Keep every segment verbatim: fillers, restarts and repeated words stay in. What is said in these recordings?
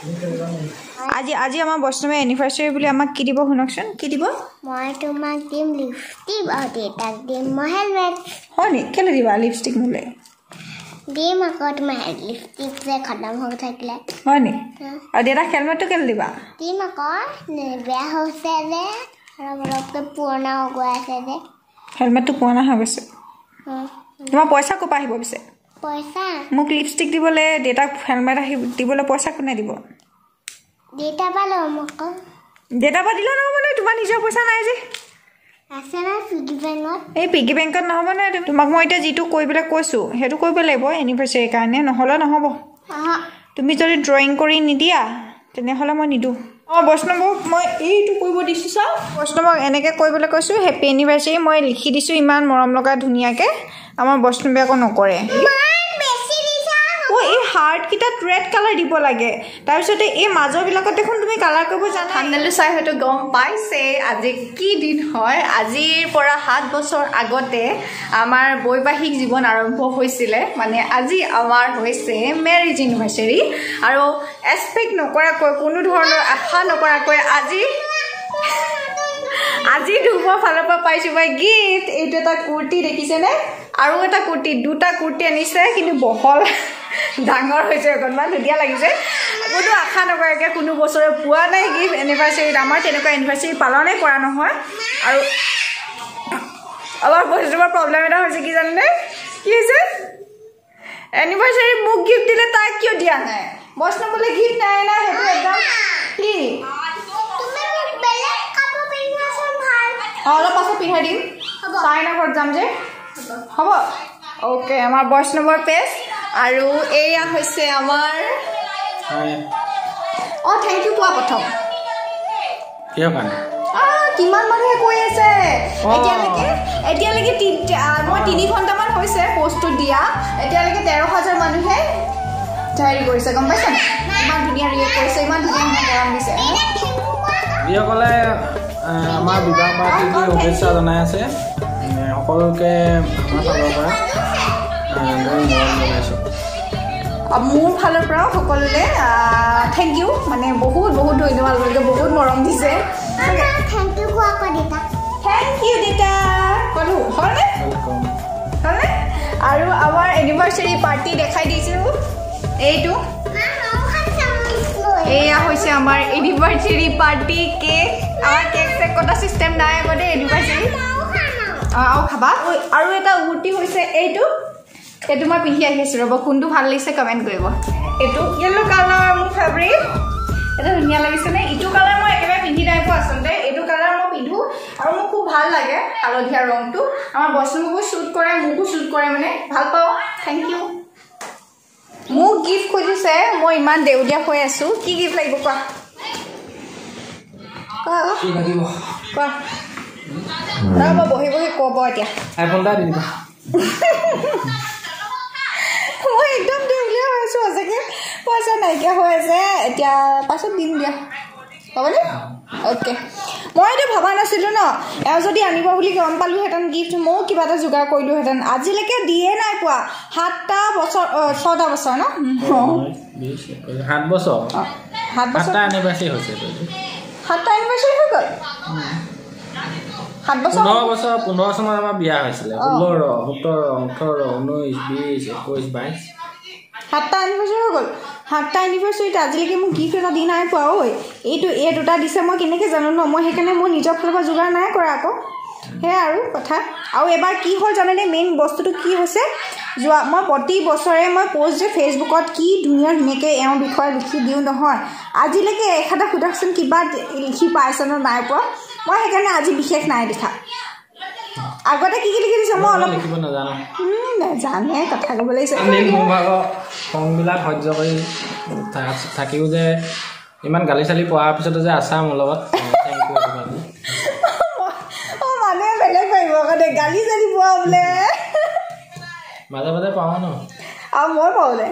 আজি আজি আমাৰ বৈষ্ণৱে এনিভাৰ্সাৰী বুলি আমাক কি দিব শুনকচোন কি দিব মই তোমাক দিম লিপষ্টিক আৰু দেউতাক দিম মই হেলমেট হয় নি কেলে দিবা লিপষ্টিক মোলে দিম আকৌ তোমাৰ লিপষ্টিক যে খতম হৈ থাকিলে হয় নি আৰু দেউতাক হেলমেটটো কেলে দিবা দিম আকৌ বেয়া হৈছে যে আৰু অলপকে পুৰণা হৈ গৈ আছে যে হেলমেটটো পুৰণা হৈ গৈছে তোমাৰ পইচা ক'পা আহিব পিছে পইচা মোক লিপষ্টিক দিবলৈ দেউতাক হেলমেট আহি দিবলৈ পইচা কোনে দিব দেউতা পা ল'ম আকৌ দেউতা পা দিলে নহ'ব নহয় তোমাৰ নিজৰ পইচা নাই যে আছে না পিগি বেংকত এই পিগি বেংকত নহ'ব নহয় তোমাক মই এতিয়া যিটো কৰিবলৈ কৈছোঁ সেইটো কৰিব লাগিব এনিভাৰ্চাৰীৰ কাৰণে নহ'লে নহ'ব তুমি যদি ড্ৰয়িং কৰি নিদিয়া তেনেহ'লে মই নিদিওঁ অঁ বৈষ্ণৱক মই এইটো কৰিব দিছোঁ চাওঁ বৈষ্ণৱক এনেকৈ কৰিবলৈ কৈছোঁ হেপী এনিভাৰ্চাৰী মই লিখি দিছোঁ ইমান মৰম লগা ধুনীয়াকৈ আমাৰ বৈষ্ণৱে আকৌ নকৰে এই হাৰ্টকেইটাত ৰেড কালাৰ দিব লাগে তাৰপিছতে এই মাজৰবিলাকত দেখোন তুমি কালাৰ কৰিব জানা থাম্বনেইলটো চাই হয়তো গম পাইছে আজি কি দিন হয় আজিৰ পৰা সাত বছৰ আগতে আমাৰ বৈবাহিক জীৱন আৰম্ভ হৈছিলে মানে আজি আমাৰ হৈছে মেৰিজ এনিভাৰ্চাৰী আৰু এক্সপেক্ট নকৰাকৈ কোনো ধৰণৰ আশা নকৰাকৈ আজি আজি ধুমৰ ফালৰ পৰা পাইছোঁ মই গিফ্ট এইটো এটা কুৰ্তি দেখিছেনে আৰু এটা কুৰ্তি দুটা কুৰ্তি আনিছে কিন্তু বহল ডাঙৰ হৈছে অকণমান ধুনীয়া লাগিছে কোনো আশা নকৰাকৈ কোনো বছৰে পোৱা নাই গিফ্ট এনিভাৰ্চাৰীত আমাৰ তেনেকুৱা এনিভাৰ্চাৰী পালনেই কৰা নহয় আৰু আমাৰ বস্তুবোৰ প্ৰব্লেম এটা হৈছে কি জানেনে কি হৈছে এনিভাৰ্চাৰী মোক গিফ্ট দিলে তাক কিয় দিয়া নাই বৈষ্ণৱলৈ গিফ্ট নাই না সেইটো একদম কি অলপ পাছত পিন্ধাই দিম চাইনা ঘৰত যাম যে হ'ব অ'কে আমাৰ বৈষ্ণৱৰ পেজ আৰু এয়া হৈছে আমাৰ অঁ থেংক ইউ কোৱা প্ৰথম কিমান মানুহে কৈ আছে এতিয়ালৈকে এতিয়ালৈকে মই তিনি ঘণ্টামান হৈছে পষ্টটো দিয়া এতিয়ালৈকে তেৰ হাজাৰ মানুহে হেৰি কৰিছে গম পাইছে ইমান ধুনীয়া ৰিয়েক্ট কৰিছে ইমান ধুনীয়া মৰম দিছে যিসকলে আমাৰ বিবাহ বাৰ্ষিকী শুভেচ্ছা জনাই আছে সকলোকে আমাৰ ফালৰ পৰা মৰম জনাইছোঁ মোৰ ফালৰ পৰাও সকলোলে থেংক ইউ মানে বহুত বহুত ধন্যবাদ আপোনালোকে বহুত মৰম দিছে থেংক ইউ কোৱা আকৌ দেউতা থেংক ইউ দেউতা ক'লোঁ হয়নে হয়নে আৰু আমাৰ এনিভাৰ্চাৰী পাৰ্টি দেখাই দিছোঁ এইটো এয়া হৈছে আমাৰ এনিভাৰ্চাৰী পাৰ্টি কেক আমাৰ কেক চেক কটা চিষ্টেম নাই আগতে এনিভাৰ্চাৰী আৰু খাবা আৰু এটা উৰ্তি হৈছে এইটো এইটো মই পিন্ধি আহি আছোঁ ৰ'ব কোনটো ভাল লাগিছে কমেণ্ট কৰিব এইটো য়েল্লো কালাৰ মোৰ ফেভৰেট এটা ধুনীয়া লাগিছেনে ইটো কালাৰ মই একেবাৰে পিন্ধি নাই পোৱা আচলতে এইটো কালাৰ মই পিন্ধোঁ আৰু মোৰ খুব ভাল লাগে হালধীয়া ৰংটো আমাৰ বৈষ্ণৱকো শ্বুট কৰে মোকো শ্বুট কৰে মানে ভাল পাওঁ থেংক ইউ মোক গিফ্ট খুজিছে মই ইমান দেউলীয়া হৈ আছোঁ কি গিফ্ট লাগিব কোৱা কোৱা কোৱা মই বহি বহি ক'ব এতিয়া আইফোন এটা দি দিবা মই একদম দেউলীয়া হৈ আছোঁ সঁচাকৈ পইচা নাইকিয়া হৈ আছে এতিয়া পাছত দিম দিয়া হ'বনে অ'কে মই এইটো ভবা নাছিলোঁ ন এওঁ যদি আনিব বুলি গম পালোঁহেঁতেন গিফ্ট ময়ো কিবা এটা যোগাৰ কৰিলোঁহেঁতেন আজিলৈকে দিয়ে নাই পোৱা সাতটা বছৰ ছটা বছৰ ন সাত বছৰ সাত বছৰ এনিভাৰ্চাৰী হৈছে সাতটা এনিভাৰ্চাৰী হৈ গ'ল সাত বছৰ পোন্ধৰ বছৰ পোন্ধৰ চনত আমাৰ বিয়া হৈছিলে ষোল্ল সোতৰ ওঠৰ ঊনৈছ বিছ একৈছ বাইছ সাতটা এনিভাৰ্চাৰী হৈ গ'ল সাতটা এনিভাৰ্চাৰীত আজিলৈকে মোক গিফ্ট এটা দি নাই পোৱা ঐ এইটো এই দুটা দিছে মই কেনেকৈ জানো ন মই সেইকাৰণে মোৰ নিজৰ ফালৰ পৰা যোগাৰ নাই কৰা আকৌ সেয়াই আৰু কথা আৰু এবাৰ কি হ'ল জানেনে মেইন বস্তুটো কি হৈছে যোৱা মই প্ৰতি বছৰে মই পষ্ট যে ফেচবুকত কি ধুনীয়া ধুনীয়াকৈ এওঁৰ বিষয়ে লিখি দিওঁ নহয় আজিলৈকে এখাটা সোধকচোন কিবা লিখি পাইছে ন নাই পোৱা মই সেইকাৰণে আজি বিশেষ নাই লিখা আগতে কি কি লিখি দিছে মই অলপ লিখিব নাজানো নাজানে কথা ক'ব লাগিছে মোৰ ভাগৰ খংবিলাক সহ্য কৰি থাকিও যে ইমান গালি চালি পোৱাৰ পিছতো যে আছা মোৰ লগত অঁ মানুহে বেলেগ পাৰিব আকৌ গালি চালি পোৱা বোলে মাজে মাজে পাওঁ ন আৰু মই পাওঁলে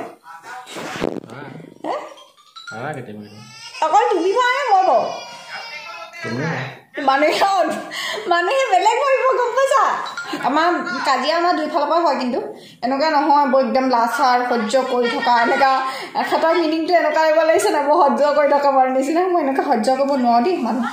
কেতিয়াবা অকল তুমি পাওঁ নে মই পাওঁ মানুহে মানুহে বেলেগ ভাবিব গম পাইছা আমাৰ কাজিয়া আমাৰ দুইফালৰ পৰা হয় কিন্তু এনেকুৱা নহয় বৰ একদম লাচাৰ সহ্য কৰি থকা এনেকুৱা এখেতৰ মিনিংটো এনেকুৱা লাগিব লাগিছে না মই সহ্য কৰি থকা মোৰ নিচিনা মই এনেকুৱা সহ্য কৰিব নোৱাৰো দেই মানুহ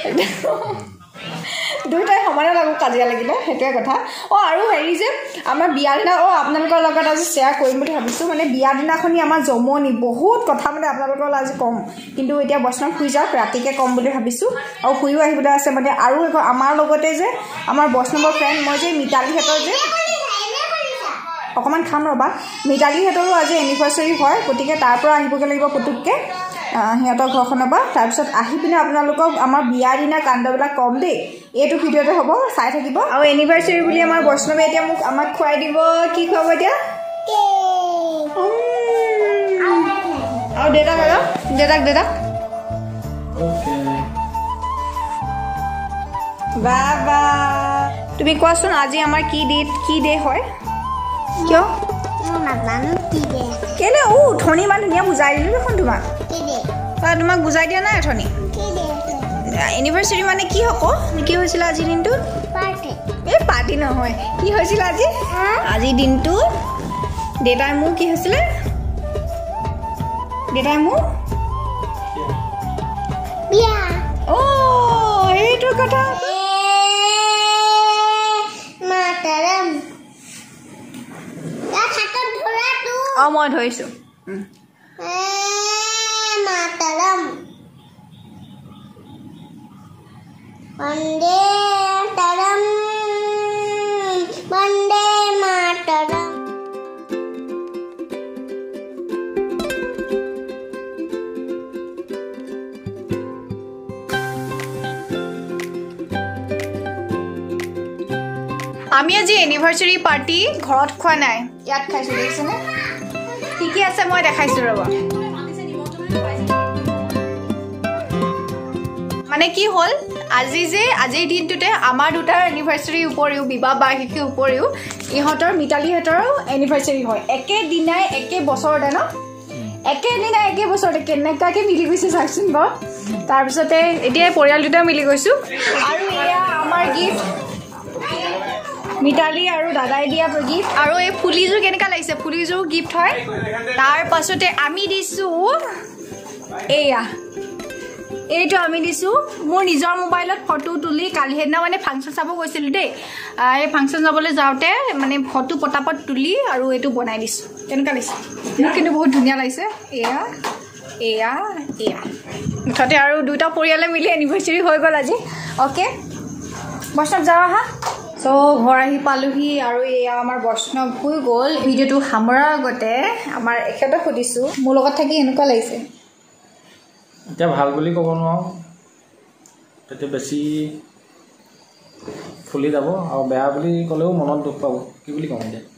দুইটাই সমানে লাগো কাজিয়া লাগিলে সেইটোৱে কথা অঁ আৰু হেৰি যে আমাৰ বিয়া দিনা অঁ আপোনালোকৰ লগত আজি শ্বেয়াৰ কৰিম বুলি ভাবিছোঁ মানে বিয়া দিনাখনি আমাৰ জমনি বহুত কথা মানে আপোনালোকৰ আজি ক'ম কিন্তু এতিয়া বৈষ্ণৱ শুই যাওক ৰাতিকে ক'ম বুলি ভাবিছোঁ আৰু শুইও আহিবলৈ আছে মানে আৰু আমাৰ লগতে যে আমাৰ বৈষ্ণৱৰ ফ্ৰেণ্ড মই যে মিতালীহঁতৰ যে অকণমান খাম ৰ'বা মিতালীহঁতৰো আজি এনিভাৰ্চাৰী হয় গতিকে তাৰ পৰা আহিবগৈ লাগিব পুতুককৈ সিহঁতৰ ঘৰখনৰ পৰা তাৰপিছত আহি পিনে আপোনালোকক আমাৰ বিয়াৰ দিনা কাণ্ডবিলাক ক'ম দেই এইটো ভিডিঅ'তে হ'ব চাই থাকিব আৰু এনিভাৰ্চাৰী বুলি আমাৰ বৈষ্ণৱে এতিয়া মোক আমাক খুৱাই দিব কি খুৱাব এতিয়া আৰু দেউতাক আৰু দেউতাক দেউতাক বাবা তুমি কোৱাচোন আজি আমাৰ কি ডে কি ডে হয় কিয় কেলে ও উঠনি ইমান ধুনীয়া বুজাই দিলোঁ দেখোন তোমাক তোমাক বুজাই দিয়া নাই অথনি এনিভাৰ্চাৰী মানে কি হ'ব কি হৈছিলে আজিৰ দিনটোত এই পাৰ্টি নহয় কি হৈছিলে আজি আজিৰ দিনটোত দেউতাই মোৰ কি হৈছিলে দেউতাই মোৰ অ' সেইটো কথা অঁ মই ধৰিছোঁ Monday Mataram Monday Mataram আমি আজি এনিভাৰ্চাৰী পাৰ্টি ঘৰত খোৱা নাই ইয়াত খাইছোঁ দেখিছেনে কি কি আছে মই দেখাইছোঁ ৰ'বা মানে কি হ'ল আজি যে আজিৰ দিনটোতে আমাৰ দুটাৰ এনিভাৰ্চাৰীৰ উপৰিও বিবাহ বাৰ্ষিকীৰ উপৰিও ইহঁতৰ মিতালীহঁতৰো এনিভাৰ্চাৰী হয় একেদিনাই একে বছৰতে ন একেদিনাই একে বছৰতে কেনেকুৱাকৈ মিলি গৈছে চাওকচোন বাৰু তাৰপিছতে এতিয়া পৰিয়াল দুটা মিলি গৈছোঁ আৰু এয়া আমাৰ গিফ্ট মিতালী আৰু দাদাই দিয়া গিফ্ট আৰু এই ফুলিযোৰ কেনেকুৱা লাগিছে ফুলিযোৰ গিফ্ট হয় তাৰ পাছতে আমি দিছোঁ এয়া এইটো আমি দিছোঁ মোৰ নিজৰ মোবাইলত ফটো তুলি কালি সেইদিনা মানে ফাংচন চাব গৈছিলোঁ দেই এই ফাংচন যাবলৈ যাওঁতে মানে ফটো পটাপট তুলি আৰু এইটো বনাই দিছোঁ কেনেকুৱা লাগিছে মোৰ কিন্তু বহুত ধুনীয়া লাগিছে এয়া এয়া এয়া মুঠতে আৰু দুটা পৰিয়ালে মিলি এনিভাৰ্চাৰী হৈ গ'ল আজি অ'কে বৈষ্ণৱ যাওঁ আহা চ' ঘৰ আহি পালোহি আৰু এয়া আমাৰ বৈষ্ণৱ হৈ গ'ল ভিডিঅ'টো সামৰাৰ আগতে আমাৰ এখেতক সুধিছোঁ মোৰ লগত থাকি এনেকুৱা লাগিছে এতিয়া ভাল বুলি ক'ব নোৱাৰোঁ তেতিয়া বেছি ফুলি যাব আৰু বেয়া বুলি ক'লেও মনত দুখ পাব কি বুলি ক'ম এতিয়া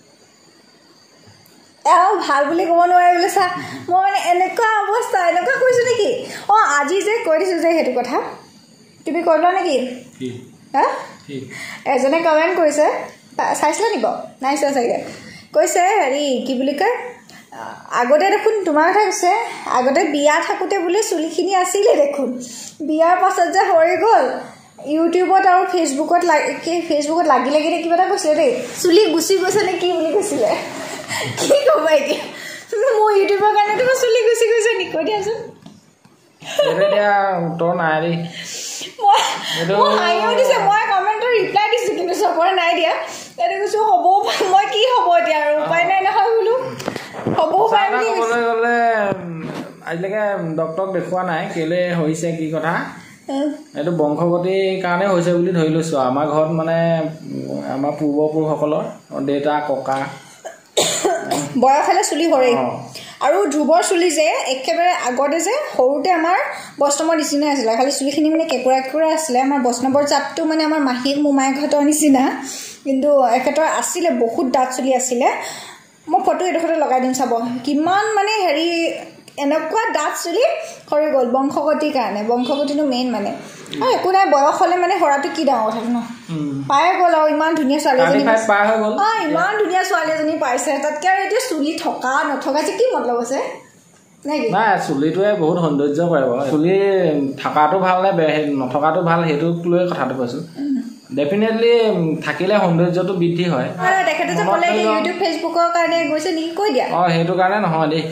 এওঁ ভাল বুলি ক'ব নোৱাৰে বোলে চা মই মানে এনেকুৱা অৱস্থা এনেকুৱা কৈছোঁ নেকি অঁ আজি যে কৈ দিছোঁ যে সেইটো কথা তুমি কৈ লোৱা নেকি হা এজনে কমেণ্ট কৰিছে চাইছিলা নিব নাই চোৱা চাগে কৈছে হেৰি কি বুলি কয় আগতে দেখোন তোমাৰ কথা কৈছে আগতে বিয়া থাকোঁতে বোলে চুলিখিনি আছিলে দেখোন বিয়াৰ পাছত যে সৰি গ'ল ইউটিউবত আৰু ফেচবুকত লাগি ফেচবুকত লাগি লাগি কিবা এটা কৈছিলে দেই চুলি গুচি গৈছে নে কি বুলি কৈছিলে কি ক'বা এতিয়া মোৰ ইউটিউবৰ কাৰণে তোমাৰ চুলি গুচি গৈছে নি কৈ দিয়াচোন এতিয়া উত্তৰ নাই দেই হাঁহিও দিছে মই কমেণ্টৰ ৰিপ্লাই দিছোঁ কিন্তু চবৰে নাই দিয়া এতিয়া কৈছোঁ হ'ব মই কি হ'ব এতিয়া আৰু উপায় নাই নহয় বোলো হ'ব পাৰে বুলি ক'বলৈ গ'লে আজিলৈকে ডক্তৰক দেখুওৱা নাই কেলৈ হৈছে কি কথা এইটো বংশগতিৰ কাৰণে হৈছে বুলি ধৰি লৈছোঁ আমাৰ ঘৰত মানে আমাৰ পূৰ্বপুৰুষসকলৰ দেউতা ককা বয়স হ'লে চুলি সৰেই আৰু ধ্ৰুৱৰ চুলি যে একেবাৰে আগতে যে সৰুতে আমাৰ বৈষ্ণৱৰ নিচিনাই আছিলে খালি চুলিখিনি মানে কেঁকুৰা কেঁকুৰা আছিলে আমাৰ বৈষ্ণৱৰ জাতটো মানে আমাৰ মাহীক মোমায়েকহঁতৰ নিচিনা কিন্তু এখেতৰ আছিলে বহুত ডাঠ চুলি আছিলে মই ফটো এডোখৰতে লগাই দিম চাব কিমান মানে হেৰি এনেকুৱা ডাঠ চুলি সৰি গ'ল বংশগতিৰ কাৰণে বংশগতিটো মেইন মানে আৰু একো নাই বয়স হ'লে মানে সৰাটো কি ডাঙৰ কথাটো ন পাই গ'ল আৰু ইমান ধুনীয়া ছোৱালী এজনী অঁ ইমান ধুনীয়া ছোৱালী এজনী পাইছে তাতকৈ আৰু এতিয়া চুলি থকা নথকা যে কি মতলব আছে নাই চুলিটোৱে বহুত সৌন্দৰ্য কৰে বাৰু চুলি থকাটো ভাল নে নথকাটো ভাল সেইটোক লৈ কথাটো কৈছোঁ ডেফিনেটলি থাকিলে সৌন্দৰ্যটো বৃদ্ধি হয় তেখেতে যে ক'লে ইউটিউব ফেচবুকৰ কাৰণে গৈছে নেকি কৈ দিয়া অঁ সেইটো কাৰণে নহয় দেই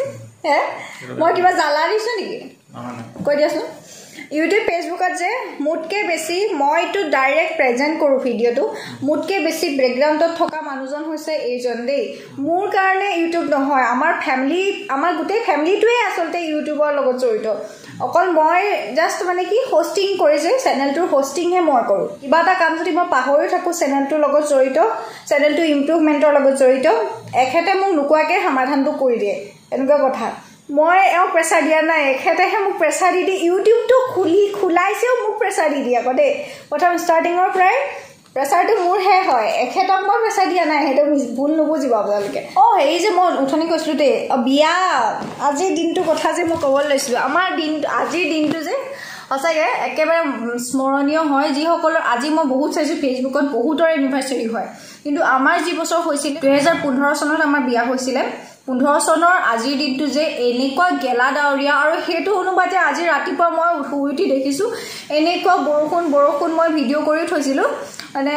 মই কিবা জ্বালা দিছোঁ নেকি কৈ দিয়াচোন ইউটিউব ফেচবুকত যে মোতকৈ বেছি মইতো ডাইৰেক্ট প্ৰেজেণ্ট কৰোঁ ভিডিঅ'টো মোতকৈ বেছি বেকগ্ৰাউণ্ডত থকা মানুহজন হৈছে এইজন দেই মোৰ কাৰণে ইউটিউব নহয় আমাৰ ফেমিলি আমাৰ গোটেই ফেমিলিটোৱে আচলতে ইউটিউবৰ লগত জড়িত অকল মই জাষ্ট মানে কি হোষ্টিং কৰি যে চেনেলটোৰ হোষ্টিংহে মই কৰোঁ কিবা এটা কাম যদি মই পাহৰি থাকোঁ চেনেলটোৰ লগত জড়িত চেনেলটো ইম্প্ৰুভমেণ্টৰ লগত জড়িত এখেতে মোক নোকোৱাকৈ সমাধানটো কৰি দিয়ে এনেকুৱা কথা মই এওঁ প্ৰেছাৰ দিয়া নাই এখেতেহে মোক প্ৰেছাৰ দি দি ইউটিউবটো খুলি খোলাইছেও মোক প্ৰেছাৰ দি দিয়ে আকৌ দেই প্ৰথম ষ্টাৰ্টিঙৰ পৰাই প্ৰেছাৰটো মোৰহে হয় এখেতক মই প্ৰেছাৰ দিয়া নাই সেইটো ভুল নুবুজিব আপোনালোকে অঁ হেৰি যে মই উঠনি কৈছিলোঁ দেই বিয়া আজিৰ দিনটোৰ কথা যে মই ক'বলৈ লৈছিলোঁ আমাৰ দিনটো আজিৰ দিনটো যে সঁচাকৈ একেবাৰে স্মৰণীয় হয় যিসকলৰ আজি মই বহুত চাইছোঁ ফেচবুকত বহুতৰ এনিভাৰ্চাৰী হয় কিন্তু আমাৰ যি বছৰ হৈছিলে দুহেজাৰ পোন্ধৰ চনত আমাৰ বিয়া হৈছিলে পোন্ধৰ চনৰ আজিৰ দিনটো যে এনেকুৱা গেলা ডাৱৰীয়া আৰু সেইটো অনুপাতে আজি ৰাতিপুৱা মই শুই উঠি দেখিছোঁ এনেকুৱা বৰষুণ বৰষুণ মই ভিডিঅ' কৰি থৈছিলোঁ মানে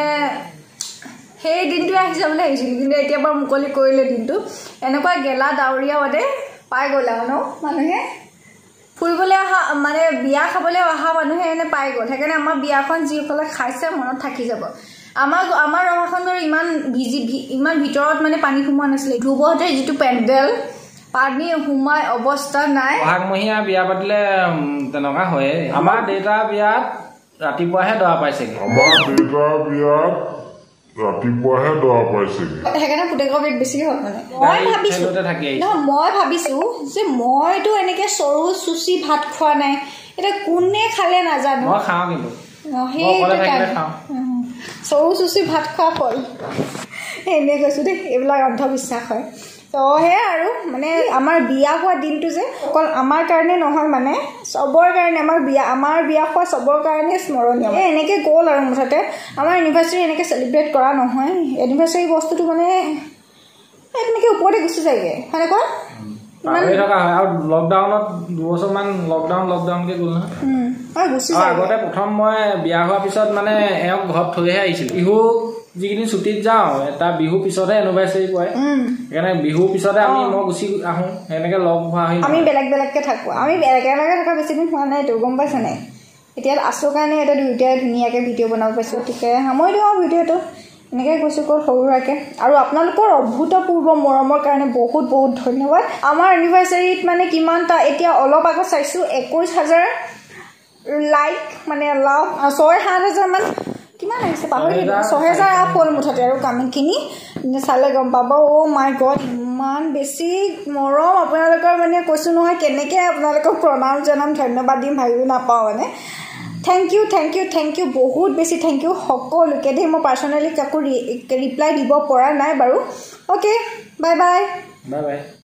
সেই দিনটোৱে আহি যাবলৈ আহিছিলোঁ কিন্তু এতিয়া বাৰু মুকলি কৰিলে দিনটো এনেকুৱা গেলা ডাৱৰীয়া মানে পাই গ'ল আৰু ন মানুহে ফুৰিবলৈ অহা মানে বিয়া খাবলৈ অহা মানুহে এনে পাই গ'ল সেইকাৰণে আমাৰ বিয়াখন যিসকলে খাইছে মনত থাকি যাব আমাৰ আমাৰ ৰভাখনৰ ইমান ভিজি ইমান ভিতৰত মানে পানী সোমোৱা নাছিলে ধ্ৰুৱহঁতে যিটো পেণ্ডেল পানী সোমাই অৱস্থা নাই বহাগমহীয়া বিয়া পাতিলে তেনেকুৱা হয়ে আমাৰ দেউতাৰ বিয়াত ৰাতিপুৱাহে দৰা পাইছেগৈ আমাৰ দেউতাৰ বিয়াত ৰাতিপুৱাহে দৰা পাইছেগৈ সেইকাৰণে পুতেকৰ বিয়াত বেছি হ'ল মানে মই ভাবিছোঁ নহয় মই ভাবিছোঁ যে মইতো এনেকৈ চৰু চুচি ভাত খোৱা নাই এতিয়া কোনে খালে নাজানো মই খাওঁ কিন্তু চৰু চুচি ভাত খোৱা ফল এনেই কৈছোঁ দেই এইবিলাক অন্ধবিশ্বাস হয় তো সেয়া আৰু মানে আমাৰ বিয়া হোৱা দিনটো যে অকল আমাৰ কাৰণে নহয় মানে চবৰ কাৰণে আমাৰ বিয়া আমাৰ বিয়া হোৱা চবৰ কাৰণে স্মৰণীয় এই এনেকৈ গ'ল আৰু মুঠতে আমাৰ এনিভাৰ্চাৰী এনেকৈ চেলিব্ৰেট কৰা নহয় এনিভাৰ্চাৰী বস্তুটো মানে তেনেকৈ ওপৰতে গুচি যায়গৈ হয়নে কোৱা লকডাউনত দুবছৰমান লকডাউন লকডাউনকৈ গ'ল নহয় আগতে প্ৰথম মই বিয়া হোৱাৰ পিছত মানে এওঁক ঘৰত থৈহে আহিছিলোঁ বিহু যিকেইদিন ছুটীত যাওঁ তাৰ বিহুৰ পিছতহে এনিভাৰ্চাৰী পৰে সেইকাৰণে বিহুৰ পিছতে আমি মই গুচি আহোঁ সেনেকৈ লগ হোৱা হয় আমি বেলেগ বেলেগকৈ থাকোঁ আমি একেলগে থকা বেছিদিন হোৱা নাইতো গম পাইছা নাই এতিয়া আছোঁ কাৰণে এতিয়া দুয়োটাই ধুনীয়াকৈ ভিডিঅ' বনাব পাইছোঁ গতিকে সামৰি দিওঁ আৰু ভিডিঅ'টো এনেকৈ কৈছোঁ ক'ত সৰু সুৰাকৈ আৰু আপোনালোকৰ অভূতপূৰ্ব মৰমৰ কাৰণে বহুত বহুত ধন্যবাদ আমাৰ এনিভাৰ্চাৰীত মানে কিমানটা এতিয়া অলপ আগত চাইছোঁ একৈছ হাজাৰ লাইক মানে লাভ ছয় সাত হাজাৰমান কিমান আহিছে পাহৰি থাকিলোঁ ছহেজাৰ আপ হ'ল মুঠতে আৰু কামখিনি চালে গম পাব অ' মাই গড ইমান বেছি মৰম আপোনালোকৰ মানে কৈছোঁ নহয় কেনেকৈ আপোনালোকক প্ৰণাম জনাম ধন্যবাদ দিম ভাবিও নাপাওঁ মানে thank you thank you thank you বহুত বেছি থেংক ইউ সকলোকে দেই মই পাৰ্চনেলি কাকো ৰিপ্লাই দিব পৰা নাই বাৰু okay bye bye bye bye